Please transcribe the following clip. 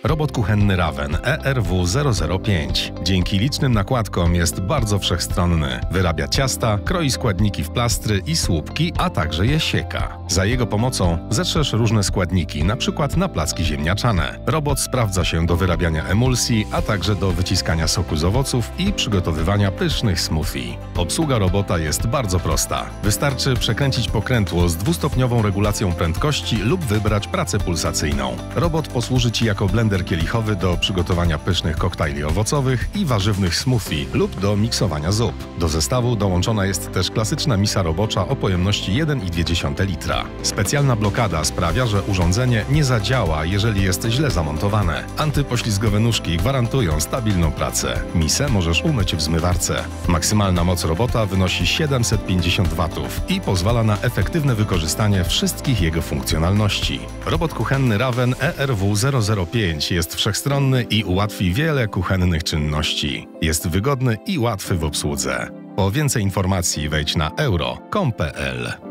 Robot kuchenny Raven ERW005 dzięki licznym nakładkom jest bardzo wszechstronny. Wyrabia ciasta, kroi składniki w plastry i słupki, a także je sieka. Za jego pomocą zetrzesz różne składniki, np. na placki ziemniaczane. Robot sprawdza się do wyrabiania emulsji, a także do wyciskania soku z owoców i przygotowywania pysznych smoothie. Obsługa robota jest bardzo prosta. Wystarczy przekręcić pokrętło z dwustopniową regulacją prędkości lub wybrać pracę pulsacyjną. Robot posłuży Ci jako blender kielichowy do przygotowania pysznych koktajli owocowych i warzywnych smoothie lub do miksowania zup. Do zestawu dołączona jest też klasyczna misa robocza o pojemności 1,2 litra. Specjalna blokada sprawia, że urządzenie nie zadziała, jeżeli jest źle zamontowane. Antypoślizgowe nóżki gwarantują stabilną pracę. Misę możesz umyć w zmywarce. Maksymalna moc robota wynosi 750 W i pozwala na efektywne wykorzystanie wszystkich jego funkcjonalności. Robot kuchenny Raven ERW005 jest wszechstronny i ułatwi wiele kuchennych czynności. Jest wygodny i łatwy w obsłudze. Po więcej informacji wejdź na euro.com.pl.